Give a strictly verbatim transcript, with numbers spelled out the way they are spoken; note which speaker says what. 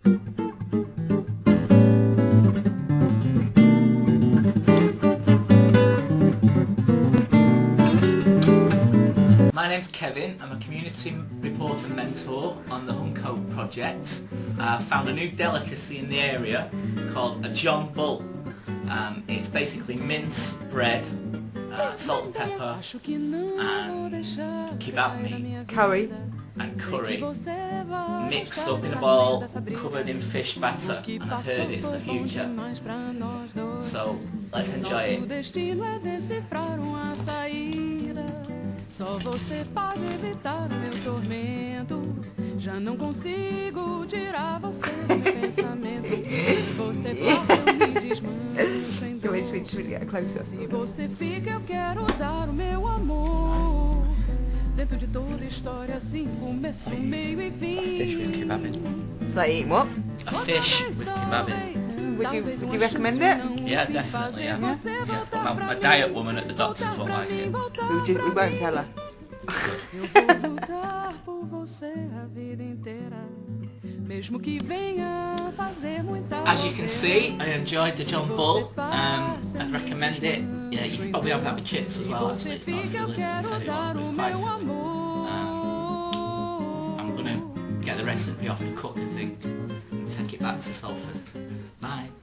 Speaker 1: My name's Kevin. I'm a community reporter mentor on the Huncoat project. I found a new delicacy in the area called a John Bull. Um, it's basically mince bread, uh, salt and pepper, and kebab meat,
Speaker 2: Curry,
Speaker 1: and curry, mixed up in a bowl, covered in fish batter, and I've heard it's the future. So let's enjoy it.
Speaker 3: Só você pode evitar o meu tormento. Já não consigo tirar você do meu pensamento. Você passa, eu me desmancho em dor. Se você fica, eu quero dar o meu amor. Dentro de toda história assim, começo, meio e fim.
Speaker 1: A fish with kebab in.
Speaker 2: it's like eating what?
Speaker 1: A fish with kebab in.
Speaker 2: Would you, would you recommend it?
Speaker 1: Yeah, definitely, yeah. yeah. But my, my diet woman at the doctor's won't like it.
Speaker 2: We, just, we won't tell her.
Speaker 1: As you can see, I enjoyed the John Bull. Um, I'd recommend it. Yeah, you could probably have that with chips as well. Actually, it's not as filling as they said it was, but it's quite filling. Um, I'm gonna get the recipe off the cook, I think, and take it back to Salford. Bye.